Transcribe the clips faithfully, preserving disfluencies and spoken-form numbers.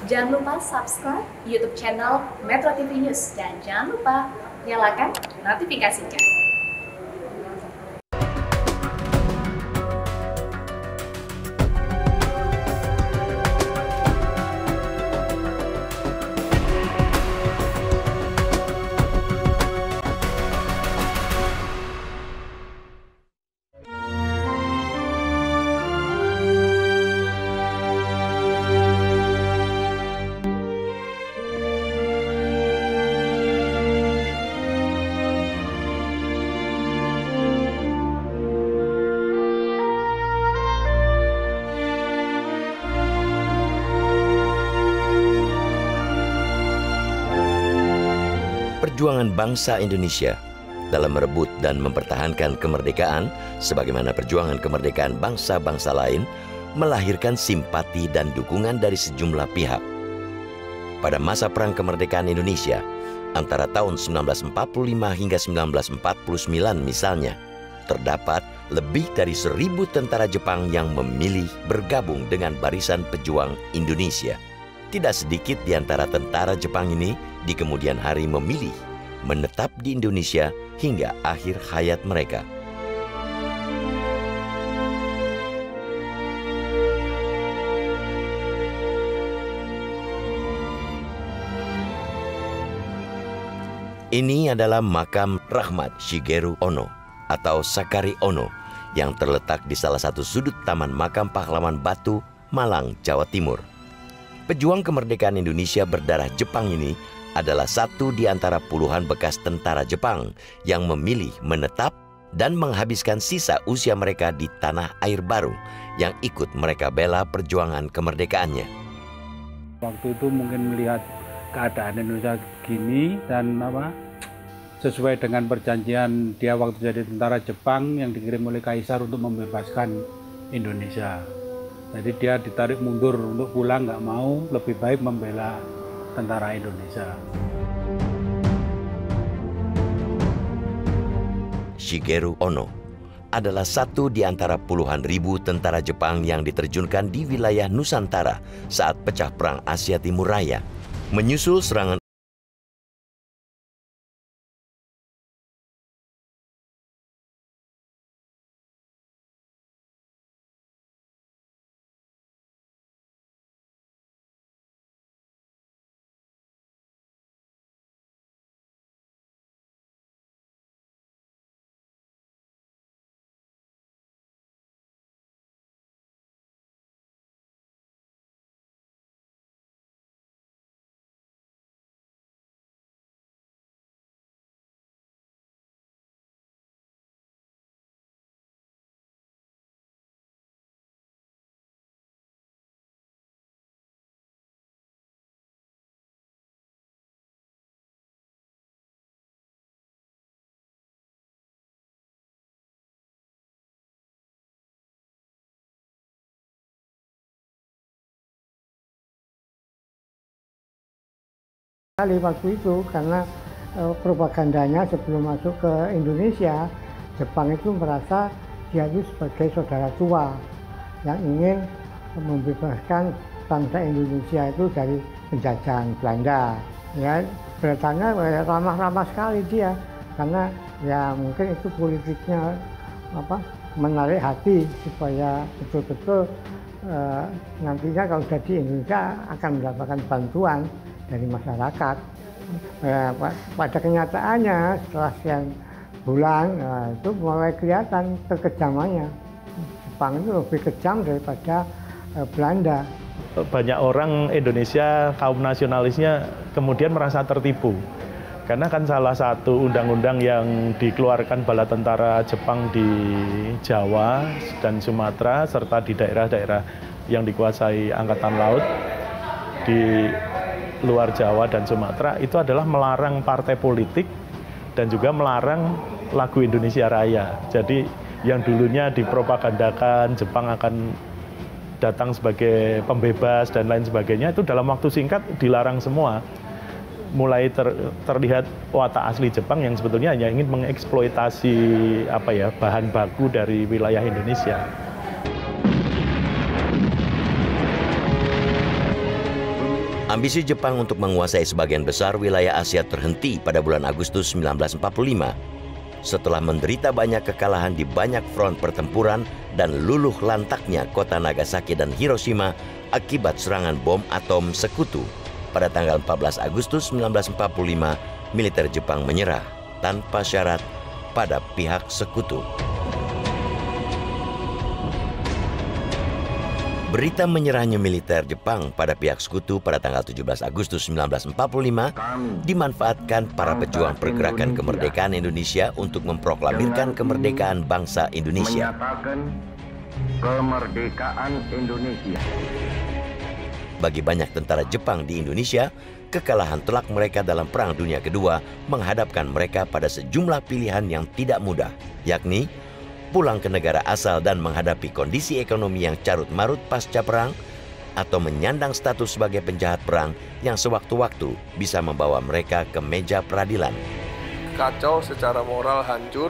Jangan lupa subscribe YouTube channel Metro T V News dan jangan lupa nyalakan notifikasinya. Perjuangan bangsa Indonesia dalam merebut dan mempertahankan kemerdekaan sebagaimana perjuangan kemerdekaan bangsa-bangsa lain melahirkan simpati dan dukungan dari sejumlah pihak. Pada masa Perang Kemerdekaan Indonesia antara tahun seribu sembilan ratus empat puluh lima hingga seribu sembilan ratus empat puluh sembilan misalnya, terdapat lebih dari seribu tentara Jepang yang memilih bergabung dengan Barisan Pejuang Indonesia. Tidak sedikit di antara tentara Jepang ini di kemudian hari memilih menetap di Indonesia hingga akhir hayat mereka. Ini adalah makam Rahmat Shigeru Ono atau Sakari Ono yang terletak di salah satu sudut Taman Makam Pahlawan Batu, Malang, Jawa Timur. Pejuang kemerdekaan Indonesia berdarah Jepang ini adalah satu di antara puluhan bekas tentara Jepang yang memilih menetap dan menghabiskan sisa usia mereka di tanah air baru yang ikut mereka bela perjuangan kemerdekaannya. Waktu itu mungkin melihat keadaan Indonesia gini dan apa sesuai dengan perjanjian dia waktu jadi tentara Jepang yang dikirim oleh Kaisar untuk membebaskan Indonesia. Jadi dia ditarik mundur untuk pulang, nggak mau, lebih baik membela tentara Indonesia. Shigeru Ono adalah satu di antara puluhan ribu tentara Jepang yang diterjunkan di wilayah Nusantara saat pecah perang Asia Timur Raya. Menyusul serangan kali waktu itu karena e, propagandanya sebelum masuk ke Indonesia, Jepang itu merasa dia itu sebagai saudara tua yang ingin membebaskan bangsa Indonesia itu dari penjajahan Belanda. Ya, beritanya ramah-ramah sekali dia karena ya mungkin itu politiknya apa menarik hati supaya betul-betul e, nantinya kalau jadi Indonesia akan mendapatkan bantuan dari masyarakat. Eh, pada kenyataannya setelah sekian bulan eh, itu mulai kelihatan kekejamannya. Jepang itu lebih kejam daripada eh, Belanda. Banyak orang Indonesia kaum nasionalisnya kemudian merasa tertipu karena kan salah satu undang-undang yang dikeluarkan bala tentara Jepang di Jawa dan Sumatera serta di daerah-daerah yang dikuasai Angkatan Laut di luar Jawa dan Sumatera itu adalah melarang partai politik dan juga melarang lagu Indonesia Raya. Jadi yang dulunya dipropagandakan Jepang akan datang sebagai pembebas dan lain sebagainya itu dalam waktu singkat dilarang semua. Mulai ter, terlihat watak asli Jepang yang sebetulnya hanya ingin mengeksploitasi apa ya bahan baku dari wilayah Indonesia. Ambisi Jepang untuk menguasai sebagian besar wilayah Asia terhenti pada bulan Agustus seribu sembilan ratus empat puluh lima. Setelah menderita banyak kekalahan di banyak front pertempuran dan luluh lantaknya kota Nagasaki dan Hiroshima akibat serangan bom atom sekutu. Pada tanggal empat belas Agustus seribu sembilan ratus empat puluh lima, militer Jepang menyerah tanpa syarat pada pihak sekutu. Berita menyerahnya militer Jepang pada pihak sekutu pada tanggal tujuh belas Agustus seribu sembilan ratus empat puluh lima dimanfaatkan para pejuang pergerakan kemerdekaan Indonesia untuk memproklamirkan kemerdekaan bangsa Indonesia. Menyatakan kemerdekaan Indonesia. Bagi banyak tentara Jepang di Indonesia, kekalahan telak mereka dalam Perang Dunia Kedua menghadapkan mereka pada sejumlah pilihan yang tidak mudah, yakni pulang ke negara asal dan menghadapi kondisi ekonomi yang carut-marut pasca perang, atau menyandang status sebagai penjahat perang yang sewaktu-waktu bisa membawa mereka ke meja peradilan. Kacau secara moral, hancur.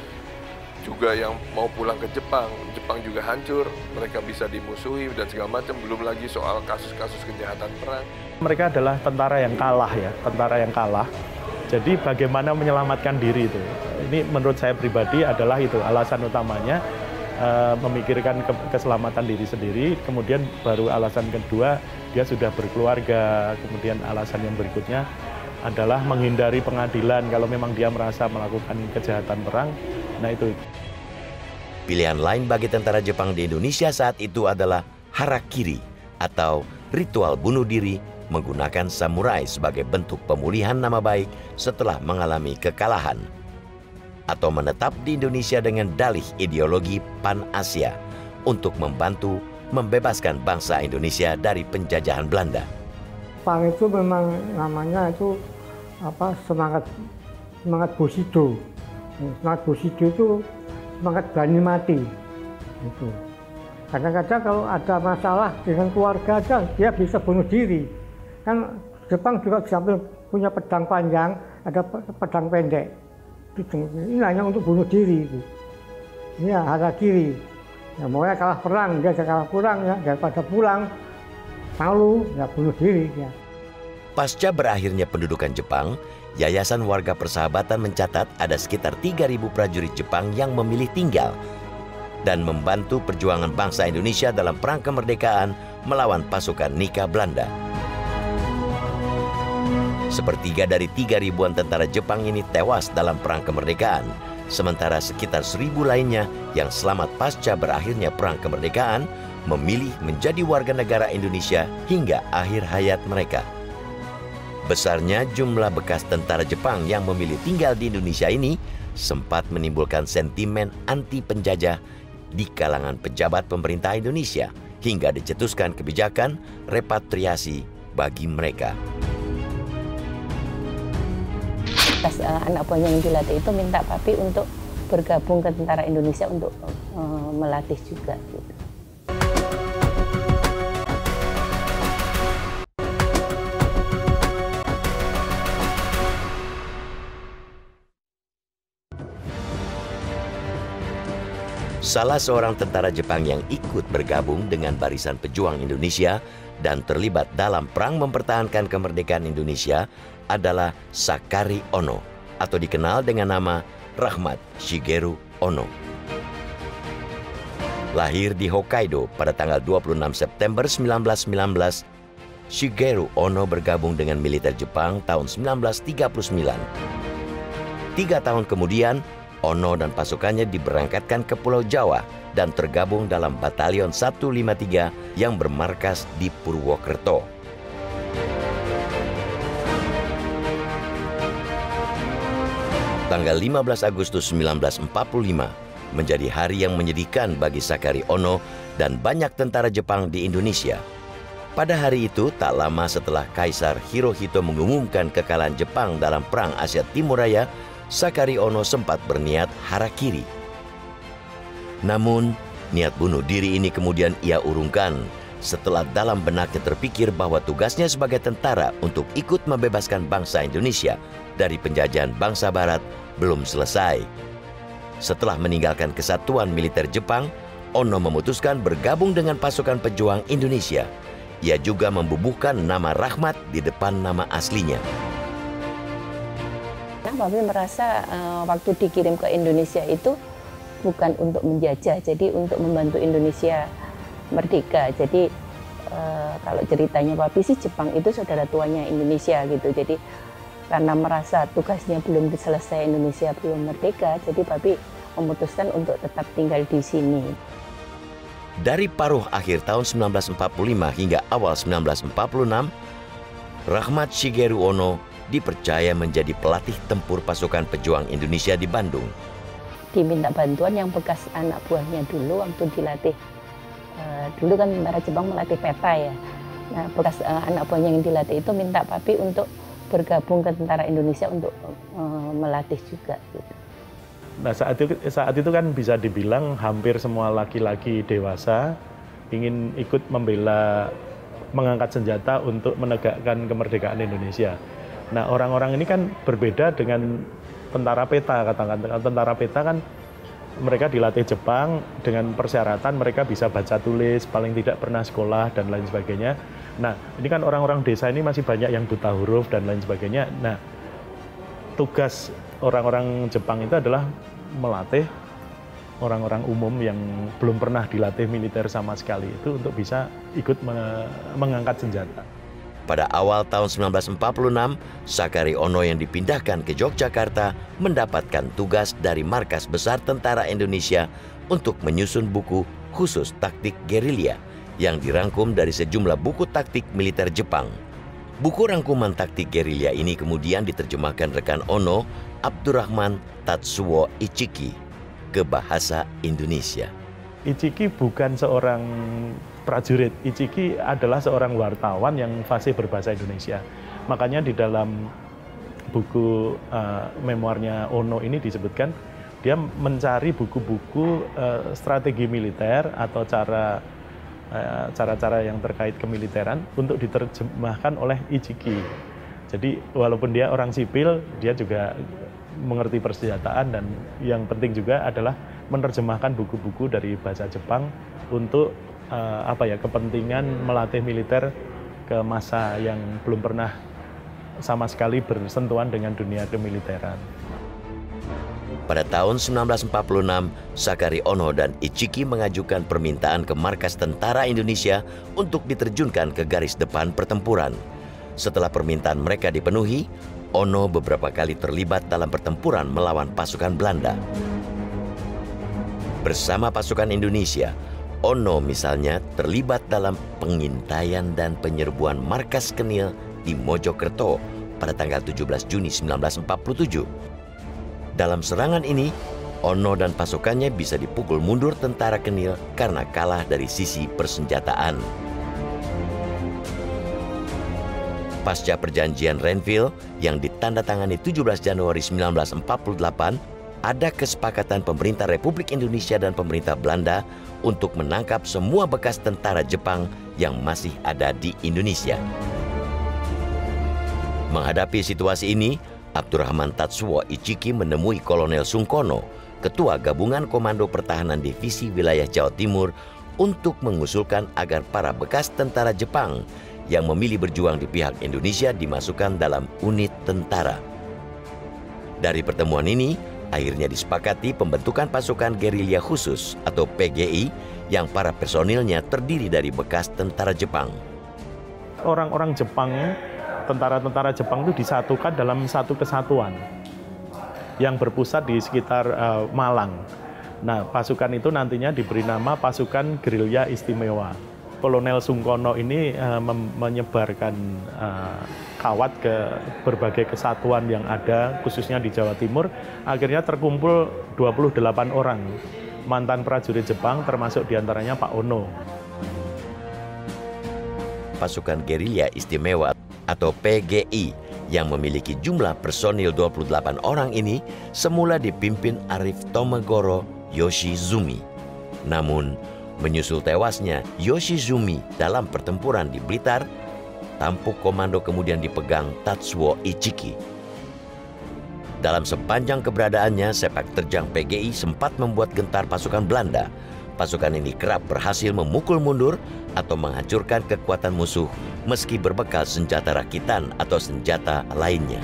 Juga yang mau pulang ke Jepang, Jepang juga hancur, mereka bisa dimusuhi dan segala macam, belum lagi soal kasus-kasus kejahatan perang. Mereka adalah tentara yang kalah ya, tentara yang kalah. Jadi bagaimana menyelamatkan diri itu? Ini menurut saya pribadi adalah itu alasan utamanya, e, memikirkan ke keselamatan diri sendiri, kemudian baru alasan kedua dia sudah berkeluarga, kemudian alasan yang berikutnya adalah menghindari pengadilan kalau memang dia merasa melakukan kejahatan perang. Nah itu. Pilihan lain bagi tentara Jepang di Indonesia saat itu adalah harakiri atau ritual bunuh diri menggunakan samurai sebagai bentuk pemulihan nama baik setelah mengalami kekalahan, atau menetap di Indonesia dengan dalih ideologi Pan-Asia untuk membantu membebaskan bangsa Indonesia dari penjajahan Belanda. Pan itu memang namanya itu apa semangat semangat Bushido. Semangat Bushido itu semangat berani mati. Itu. Kadang-kadang kalau ada masalah dengan keluarga aja dia bisa bunuh diri. Kan Jepang juga sambil punya pedang panjang, ada pedang pendek. Ini hanya untuk bunuh diri itu. Ini ya harakiri. Ya maunya kalah perang, dia kalah kurang ya daripada pulang malu ya bunuh diri ya. Pasca berakhirnya pendudukan Jepang, Yayasan Warga Persahabatan mencatat ada sekitar tiga ribu prajurit Jepang yang memilih tinggal dan membantu perjuangan bangsa Indonesia dalam perang kemerdekaan melawan pasukan Nika Belanda. Sepertiga dari tiga ribuan tentara Jepang ini tewas dalam perang kemerdekaan, sementara sekitar seribu lainnya yang selamat pasca berakhirnya perang kemerdekaan memilih menjadi warga negara Indonesia hingga akhir hayat mereka. Besarnya jumlah bekas tentara Jepang yang memilih tinggal di Indonesia ini sempat menimbulkan sentimen anti penjajah di kalangan pejabat pemerintah Indonesia hingga dicetuskan kebijakan repatriasi bagi mereka. Pas uh, anak buahnya yang dilatih itu minta papi untuk bergabung ke tentara Indonesia untuk uh, melatih juga gitu. Salah seorang tentara Jepang yang ikut bergabung dengan barisan pejuang Indonesia dan terlibat dalam perang mempertahankan kemerdekaan Indonesia adalah Sakari Ono atau dikenal dengan nama Rahmat Shigeru Ono. Lahir di Hokkaido pada tanggal dua puluh enam September seribu sembilan ratus sembilan belas, Shigeru Ono bergabung dengan militer Jepang tahun seribu sembilan ratus tiga puluh sembilan. Tiga tahun kemudian, Ono dan pasukannya diberangkatkan ke Pulau Jawa dan tergabung dalam Batalion seratus lima puluh tiga yang bermarkas di Purwokerto. Tanggal lima belas Agustus seribu sembilan ratus empat puluh lima menjadi hari yang menyedihkan bagi Sakari Ono dan banyak tentara Jepang di Indonesia. Pada hari itu, tak lama setelah Kaisar Hirohito mengumumkan kekalahan Jepang dalam Perang Asia Timur Raya, Sakari Ono sempat berniat harakiri. Namun, niat bunuh diri ini kemudian ia urungkan setelah dalam benaknya terpikir bahwa tugasnya sebagai tentara untuk ikut membebaskan bangsa Indonesia dari penjajahan bangsa Barat belum selesai. Setelah meninggalkan kesatuan militer Jepang, Ono memutuskan bergabung dengan pasukan pejuang Indonesia. ia juga membubuhkan nama Rahmat di depan nama aslinya. Nah, Papi merasa uh, waktu dikirim ke Indonesia itu bukan untuk menjajah, jadi untuk membantu Indonesia merdeka. Jadi uh, kalau ceritanya Papi sih Jepang itu saudara tuanya Indonesia gitu. Jadi karena merasa tugasnya belum selesai, Indonesia belum merdeka, jadi Papi memutuskan untuk tetap tinggal di sini. Dari paruh akhir tahun sembilan belas empat puluh lima hingga awal sembilan belas empat puluh enam, Rahmat Shigeru Ono dipercaya menjadi pelatih tempur pasukan pejuang Indonesia di Bandung. Diminta bantuan yang bekas anak buahnya dulu waktu dilatih. Uh, dulu kan tentara Jepang melatih peta ya. Nah, bekas uh, anak buahnya yang dilatih itu minta Papi untuk bergabung ke tentara Indonesia untuk uh, melatih juga. Gitu. Nah, saat itu, saat itu kan bisa dibilang hampir semua laki-laki dewasa ingin ikut membela, mengangkat senjata untuk menegakkan kemerdekaan Indonesia. Nah, orang-orang ini kan berbeda dengan tentara peta, katakan tentara peta kan mereka dilatih Jepang dengan persyaratan mereka bisa baca tulis, paling tidak pernah sekolah dan lain sebagainya. Nah, ini kan orang-orang desa ini masih banyak yang buta huruf dan lain sebagainya. Nah, tugas orang-orang Jepang itu adalah melatih orang-orang umum yang belum pernah dilatih militer sama sekali itu untuk bisa ikut me mengangkat senjata. Pada awal tahun sembilan belas empat puluh enam, Sakari Ono yang dipindahkan ke Yogyakarta mendapatkan tugas dari Markas Besar Tentara Indonesia untuk menyusun buku khusus taktik gerilya yang dirangkum dari sejumlah buku taktik militer Jepang. Buku rangkuman taktik gerilya ini kemudian diterjemahkan rekan Ono, Abdurrahman Tatsuo Ichiki, ke bahasa Indonesia. Ichiki bukan seorang prajurit, Ichiki adalah seorang wartawan yang fasih berbahasa Indonesia. Makanya di dalam buku uh, memoirnya Ono ini disebutkan, dia mencari buku-buku uh, strategi militer atau cara cara-cara yang terkait kemiliteran untuk diterjemahkan oleh Ichiki. Jadi walaupun dia orang sipil, dia juga mengerti persenjataan dan yang penting juga adalah menerjemahkan buku-buku dari bahasa Jepang untuk uh, apa ya kepentingan melatih militer ke masa yang belum pernah sama sekali bersentuhan dengan dunia kemiliteran. Pada tahun sembilan belas empat puluh enam, Sakari Ono dan Ichiki mengajukan permintaan ke Markas Tentara Indonesia untuk diterjunkan ke garis depan pertempuran. Setelah permintaan mereka dipenuhi, Ono beberapa kali terlibat dalam pertempuran melawan pasukan Belanda. Bersama pasukan Indonesia, Ono misalnya terlibat dalam pengintaian dan penyerbuan Markas Kenil di Mojokerto pada tanggal tujuh belas Juni sembilan belas empat puluh tujuh. Dalam serangan ini, Ono dan pasukannya bisa dipukul mundur tentara Kenil karena kalah dari sisi persenjataan. Pasca perjanjian Renville yang ditandatangani tujuh belas Januari sembilan belas empat puluh delapan, ada kesepakatan pemerintah Republik Indonesia dan pemerintah Belanda untuk menangkap semua bekas tentara Jepang yang masih ada di Indonesia. Menghadapi situasi ini, Abdurrahman Tatsuo Ichiki menemui Kolonel Sungkono, Ketua Gabungan Komando Pertahanan Divisi Wilayah Jawa Timur, untuk mengusulkan agar para bekas tentara Jepang yang memilih berjuang di pihak Indonesia dimasukkan dalam unit tentara. Dari pertemuan ini, akhirnya disepakati pembentukan pasukan gerilya khusus atau P G I yang para personilnya terdiri dari bekas tentara Jepang. Orang-orang Jepang, tentara-tentara Jepang itu disatukan dalam satu kesatuan yang berpusat di sekitar uh, Malang. Nah, pasukan itu nantinya diberi nama Pasukan Gerilya Istimewa. Kolonel Sungkono ini uh, menyebarkan uh, kawat ke berbagai kesatuan yang ada, khususnya di Jawa Timur. Akhirnya terkumpul dua puluh delapan orang mantan prajurit Jepang, termasuk diantaranya Pak Ono. Pasukan Gerilya Istimewa atau P G I yang memiliki jumlah personil dua puluh delapan orang ini semula dipimpin Arif Tomegoro Yoshizumi. Namun, menyusul tewasnya Yoshizumi dalam pertempuran di Blitar, tampuk komando kemudian dipegang Tatsuo Ichiki. Dalam sepanjang keberadaannya, sepak terjang P G I sempat membuat gentar pasukan Belanda. pasukan ini kerap berhasil memukul mundur atau menghancurkan kekuatan musuh meski berbekal senjata rakitan atau senjata lainnya.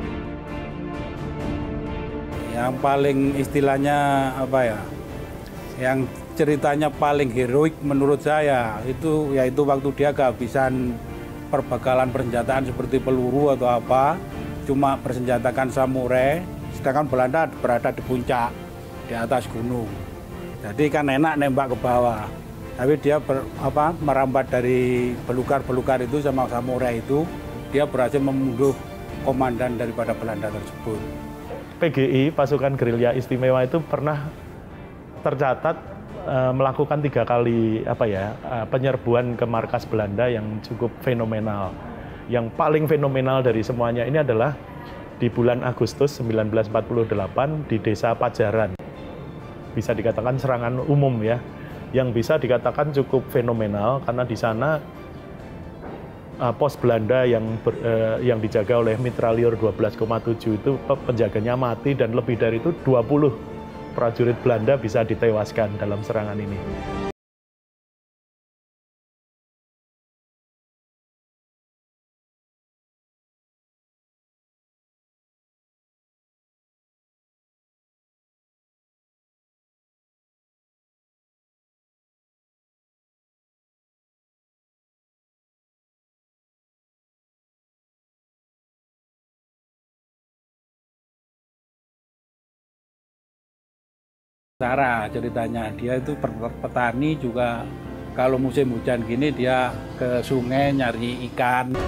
Yang paling istilahnya apa ya, yang ceritanya paling heroik menurut saya itu yaitu waktu dia kehabisan perbekalan persenjataan seperti peluru atau apa, cuma bersenjatakan samurai, sedangkan Belanda berada di puncak, di atas gunung. Jadi kan enak nembak ke bawah. Tapi dia ber, apa, merambat dari belukar-belukar itu sama samurai itu, dia berhasil membunuh komandan daripada Belanda tersebut. P G I, pasukan gerilya istimewa itu pernah tercatat e, melakukan tiga kali apa ya e, penyerbuan ke markas Belanda yang cukup fenomenal. Yang paling fenomenal dari semuanya ini adalah di bulan Agustus seribu sembilan ratus empat puluh delapan di desa Pajaran. Bisa dikatakan serangan umum ya, yang bisa dikatakan cukup fenomenal karena di sana uh, pos Belanda yang ber, uh, yang dijaga oleh mitralier dua belas koma tujuh itu penjaganya mati dan lebih dari itu dua puluh prajurit Belanda bisa ditewaskan dalam serangan ini. Cara ceritanya, dia itu petani juga, kalau musim hujan gini dia ke sungai nyari ikan.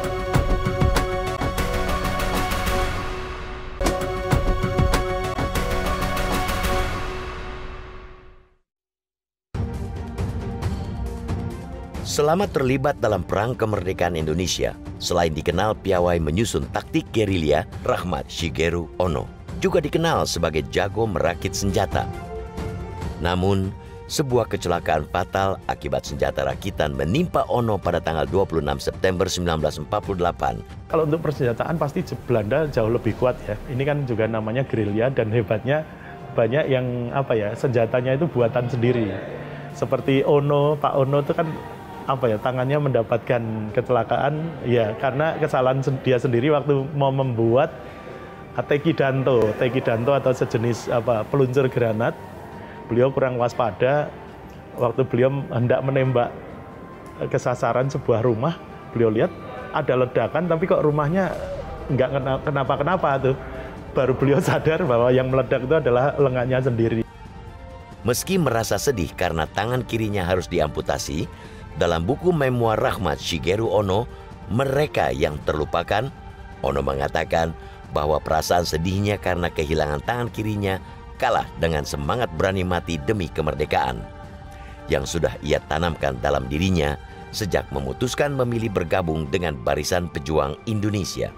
Selama terlibat dalam Perang Kemerdekaan Indonesia, selain dikenal piawai menyusun taktik gerilya, Rahmat Shigeru Ono juga dikenal sebagai jago merakit senjata. Namun, sebuah kecelakaan fatal akibat senjata rakitan menimpa Ono pada tanggal dua puluh enam September seribu sembilan ratus empat puluh delapan. Kalau untuk persenjataan pasti Belanda jauh lebih kuat ya. Ini kan juga namanya gerilya dan hebatnya banyak yang apa ya, senjatanya itu buatan sendiri. Seperti Ono, Pak Ono itu kan apa ya, tangannya mendapatkan kecelakaan ya karena kesalahan dia sendiri waktu mau membuat Tekidanto, Tekidanto atau sejenis apa peluncur granat. Beliau kurang waspada waktu beliau hendak menembak ke sasaran sebuah rumah. Beliau lihat ada ledakan tapi kok rumahnya nggak kenapa-kenapa tuh. Baru beliau sadar bahwa yang meledak itu adalah lengannya sendiri. Meski merasa sedih karena tangan kirinya harus diamputasi, dalam buku memoir Rahmat Shigeru Ono, Mereka yang Terlupakan, Ono mengatakan bahwa perasaan sedihnya karena kehilangan tangan kirinya kalah dengan semangat berani mati demi kemerdekaan yang sudah ia tanamkan dalam dirinya sejak memutuskan memilih bergabung dengan Barisan Pejuang Indonesia.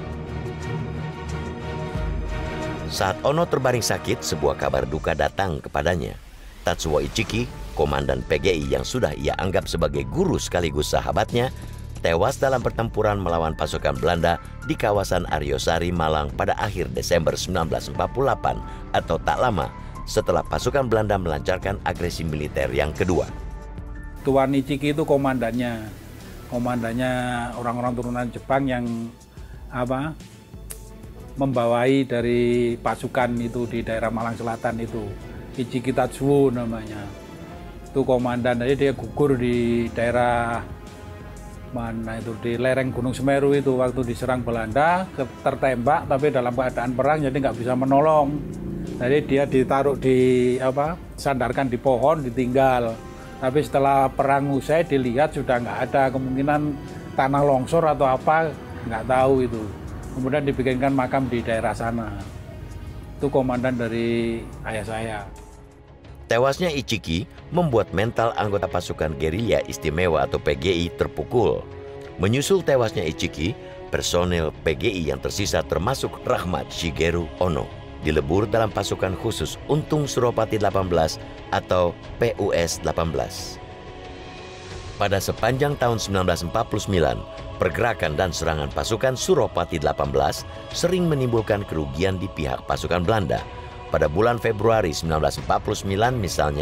Saat Ono terbaring sakit, sebuah kabar duka datang kepadanya. Tatsuo Ichiki, komandan P G I yang sudah ia anggap sebagai guru sekaligus sahabatnya, tewas dalam pertempuran melawan pasukan Belanda di kawasan Aryosari, Malang pada akhir Desember seribu sembilan ratus empat puluh delapan atau tak lama setelah pasukan Belanda melancarkan agresi militer yang kedua. Tuan Ichiki itu komandannya, komandannya orang-orang turunan Jepang yang apa membawai dari pasukan itu di daerah Malang Selatan itu. Ichiki Tatsuo namanya. Itu komandan, jadi dia gugur di daerah mana itu di lereng Gunung Semeru itu waktu diserang Belanda, tertembak tapi dalam keadaan perang jadi nggak bisa menolong. Jadi dia ditaruh di apa sandarkan di pohon ditinggal. Tapi setelah perang usai dilihat sudah nggak ada, kemungkinan tanah longsor atau apa nggak tahu itu. Kemudian dibikinkan makam di daerah sana. Itu komandan dari ayah saya. Tewasnya Ichiki membuat mental anggota pasukan gerilya istimewa atau P G I terpukul. Menyusul tewasnya Ichiki, personel P G I yang tersisa termasuk Rahmat Shigeru Ono dilebur dalam pasukan khusus Untung Suropati delapan belas atau P U S delapan belas. Pada sepanjang tahun seribu sembilan ratus empat puluh sembilan, pergerakan dan serangan pasukan Suropati delapan belas sering menimbulkan kerugian di pihak pasukan Belanda. Pada bulan Februari seribu sembilan ratus empat puluh sembilan misalnya,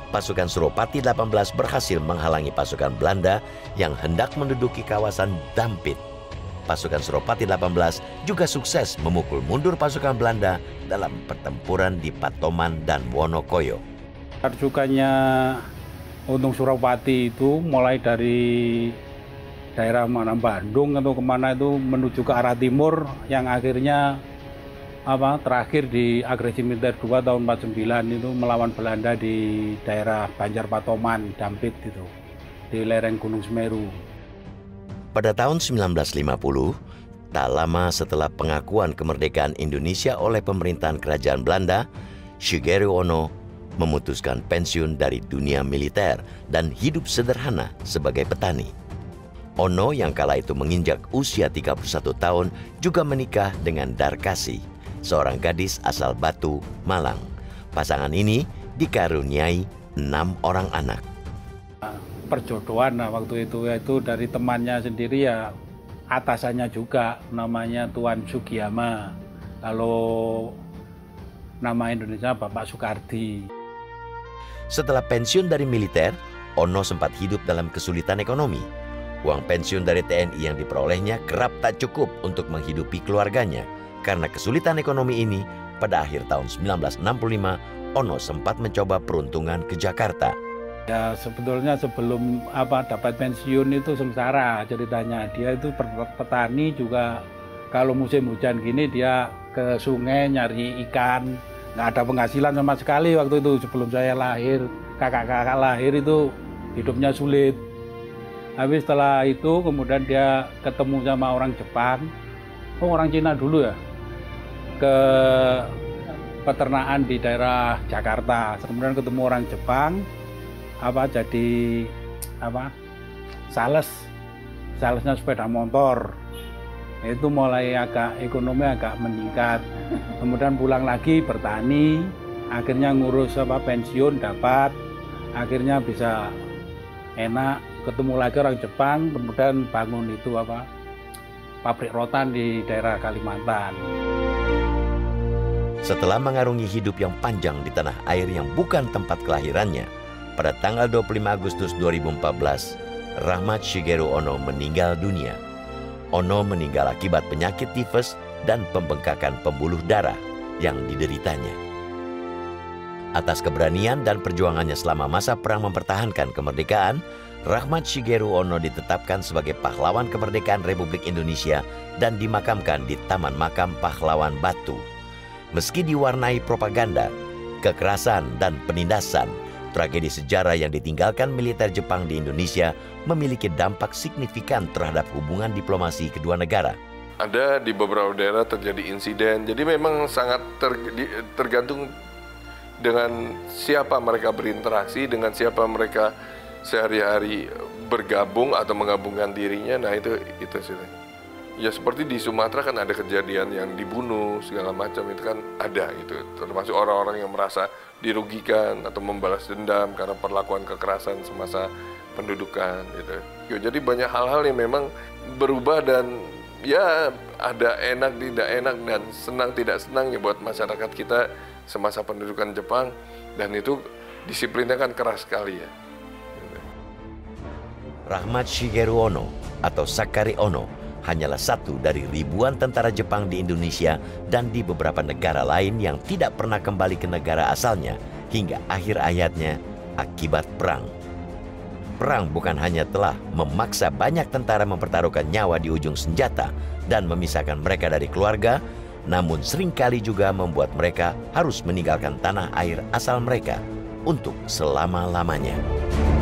pasukan Suropati delapan belas berhasil menghalangi pasukan Belanda yang hendak menduduki kawasan Dampit. Pasukan Suropati delapan belas juga sukses memukul mundur pasukan Belanda dalam pertempuran di Patoman dan Wonokoyo. Pasukannya Untung Suropati itu mulai dari daerah mana Bandung atau kemana itu menuju ke arah timur, yang akhirnya apa terakhir di agresi militer dua tahun empat puluh sembilan itu melawan Belanda di daerah Banjar Patoman, Dampit itu, di lereng Gunung Semeru. Pada tahun sembilan belas lima puluh, tak lama setelah pengakuan kemerdekaan Indonesia oleh pemerintahan kerajaan Belanda, Shigeru Ono memutuskan pensiun dari dunia militer dan hidup sederhana sebagai petani. Ono yang kala itu menginjak usia tiga puluh satu tahun juga menikah dengan Darkasi, seorang gadis asal Batu, Malang. Pasangan ini dikaruniai enam orang anak. Perjodohan nah, waktu itu yaitu dari temannya sendiri ya, atasannya juga namanya Tuan Sugiyama. Kalau nama Indonesia Bapak Soekardi. Setelah pensiun dari militer, Ono sempat hidup dalam kesulitan ekonomi. Uang pensiun dari T N I yang diperolehnya kerap tak cukup untuk menghidupi keluarganya. Karena kesulitan ekonomi ini, pada akhir tahun sembilan belas enam puluh lima, Ono sempat mencoba peruntungan ke Jakarta. Ya sebetulnya sebelum apa dapat pensiun itu sengsara ceritanya. Dia itu petani juga, kalau musim hujan gini dia ke sungai nyari ikan. Nggak ada penghasilan sama sekali waktu itu sebelum saya lahir. Kakak-kakak lahir itu hidupnya sulit. Habis setelah itu kemudian dia ketemu sama orang Jepang. Oh orang Cina dulu ya. Ke peternakan di daerah Jakarta. Kemudian ketemu orang Jepang. Apa jadi apa sales. Salesnya sepeda motor. Itu mulai agak ekonomi agak meningkat. Kemudian pulang lagi bertani, akhirnya ngurus apa pensiun dapat, akhirnya bisa enak, ketemu lagi orang Jepang, kemudian bangun itu apa pabrik rotan di daerah Kalimantan. Setelah mengarungi hidup yang panjang di tanah air yang bukan tempat kelahirannya, pada tanggal dua puluh lima Agustus dua ribu empat belas, Rahmat Shigeru Ono meninggal dunia. Ono meninggal akibat penyakit tifus dan pembengkakan pembuluh darah yang dideritanya. Atas keberanian dan perjuangannya selama masa perang mempertahankan kemerdekaan, Rahmat Shigeru Ono ditetapkan sebagai pahlawan kemerdekaan Republik Indonesia dan dimakamkan di Taman Makam Pahlawan Batu. Meski diwarnai propaganda, kekerasan, dan penindasan, tragedi sejarah yang ditinggalkan militer Jepang di Indonesia memiliki dampak signifikan terhadap hubungan diplomasi kedua negara. Ada di beberapa daerah terjadi insiden, jadi memang sangat ter, tergantung dengan siapa mereka berinteraksi, dengan siapa mereka sehari-hari bergabung atau menggabungkan dirinya. Nah itu itu sih. Ya seperti di Sumatera kan ada kejadian yang dibunuh segala macam, itu kan ada itu, termasuk orang-orang yang merasa dirugikan atau membalas dendam karena perlakuan kekerasan semasa pendudukan gitu. Jadi banyak hal-hal yang memang berubah dan ya ada enak tidak enak dan senang tidak senangnya buat masyarakat kita semasa pendudukan Jepang, dan itu disiplinnya kan keras sekali ya. Rahmat Shigeru Ono atau Sakari Ono hanyalah satu dari ribuan tentara Jepang di Indonesia dan di beberapa negara lain yang tidak pernah kembali ke negara asalnya hingga akhir hayatnya akibat perang. Perang bukan hanya telah memaksa banyak tentara mempertaruhkan nyawa di ujung senjata dan memisahkan mereka dari keluarga, namun seringkali juga membuat mereka harus meninggalkan tanah air asal mereka untuk selama-lamanya.